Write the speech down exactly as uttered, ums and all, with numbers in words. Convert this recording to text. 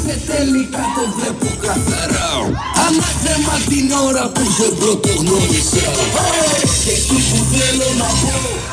είσαι τελικά το βλέπω καθαρά. Ανάθεμα την ώρα που σε πρωτογνώρισα. Και εκεί που θέλω να πω